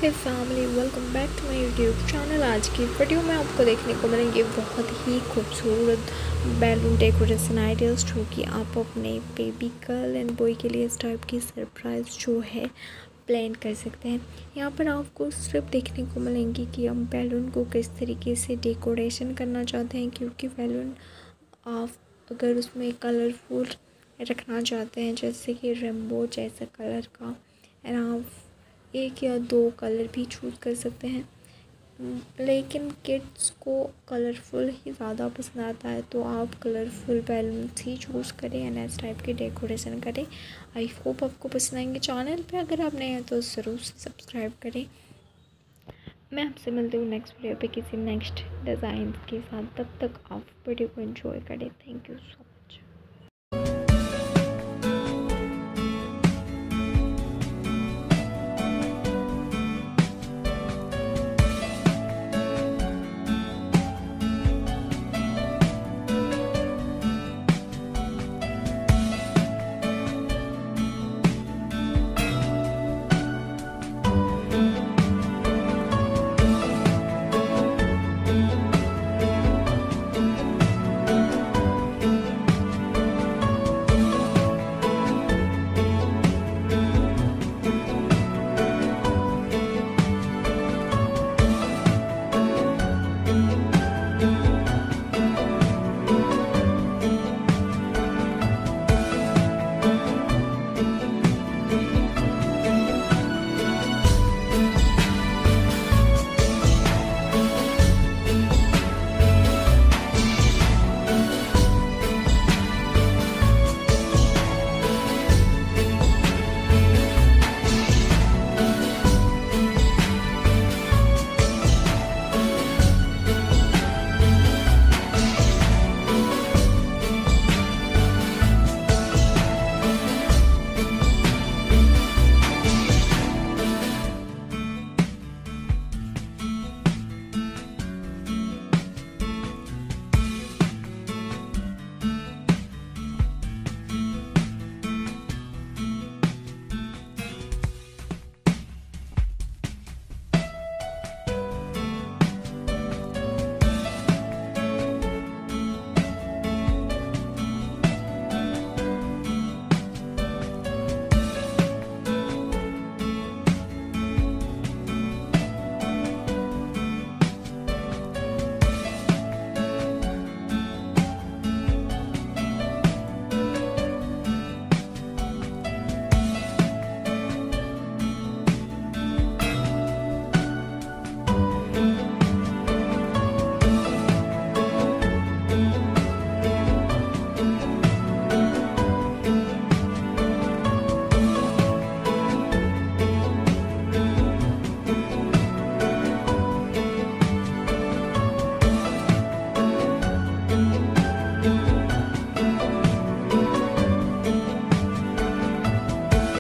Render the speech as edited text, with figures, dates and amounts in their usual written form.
Hey family, welcome back to my YouTube channel. आज की video में आपको देखने को मिलेंगे बहुत ही खूबसूरत बैलून डेकोरेशन आइडियाज़, जो कि आप अपने बेबी गर्ल एंड बॉय के लिए इस टाइप की सरप्राइज़ जो है प्लान कर सकते हैं। यहाँ पर आपको सिर्फ देखने को मिलेंगी कि हम बैलून को किस तरीके से डेकोरेशन करना चाहते हैं, क्योंकि बैलून आप अगर उसमें कलरफुल रखना चाहते हैं, जैसे कि रेनबो जैसा कलर का, एंड आप एक या दो कलर भी चूज़ कर सकते हैं। लेकिन किड्स को कलरफुल ही ज़्यादा पसंद आता है, तो आप कलरफुल बैलून्स ही चूज़ करें एंड इस टाइप की डेकोरेशन करें। आई होप आपको पसंद आएंगे। चैनल पे अगर आप नए हैं तो ज़रूर सब्सक्राइब करें। मैं आपसे मिलती हूँ नेक्स्ट वीडियो पे किसी नेक्स्ट डिज़ाइन के साथ। तब तक आप वीडियो को एंजॉय करें। Thank you so much.